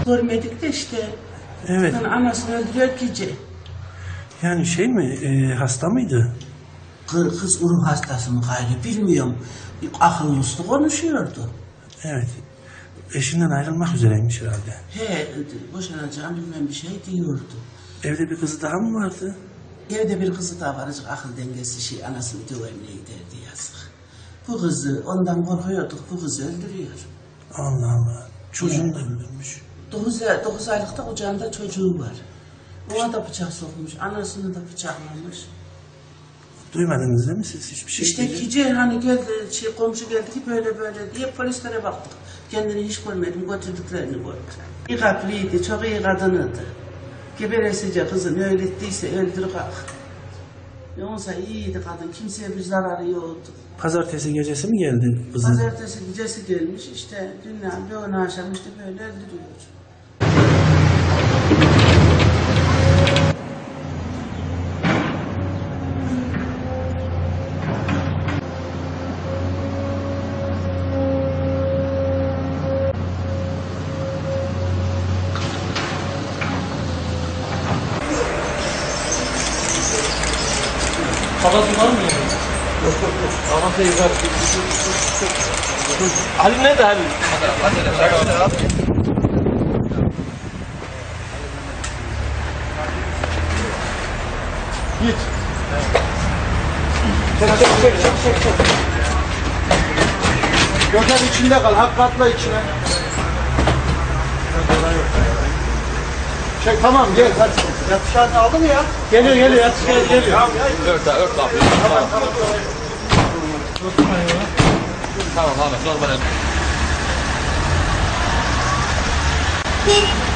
Görmedik de işte. Evet. Anasını öldürüyor gece. Yani şey mi, hasta mıydı? Kız ruh hastası mı gayrı bilmiyorum. Akıllı uslu konuşuyordu. Evet. Eşinden ayrılmak üzereymiş herhalde. He, boşanacağım bilmem bir şey diyordu. Evde bir kızı daha mı vardı? Evde bir kızı daha var, akıl dengesi şey, anasını dövemeye giderdi yazık. Bu kızı, ondan korkuyorduk, bu kızı öldürüyor. Allah Allah. Çocuğunu da öldürmüş. 9 aylıkta kucağında çocuğu var. Ona da bıçak sokmuş, anasını da bıçaklamış. Duymadınız değil mi siz hiçbir şey? İşte gece hani geldi, komşu geldi ki böyle böyle diye polislere baktık. Kendini hiç görmedim, götürdüklerini gördük. İyi kalpliydi, çok iyi kadınıydı. Geberesice kızını öğrettiyse öldür kalk. Yoksa iyiydi kadın, kimseye bir zararı yoktu. Pazartesi gecesi mi geldi kızın? Pazartesi gecesi gelmiş, işte dünden bir onu aşamıştı, böyle öldürüyor. Havası var mı yani? Yok. Havası yukarı. Halim nerede Halim? Git. Çek. Gökhan içinde kal. Hakkı atla içine. Çek tamam gel hadi. Yatışlarını aldı mı ya? Geliyor yatış geliyor. Ört kapıyı. Tamam. Normal.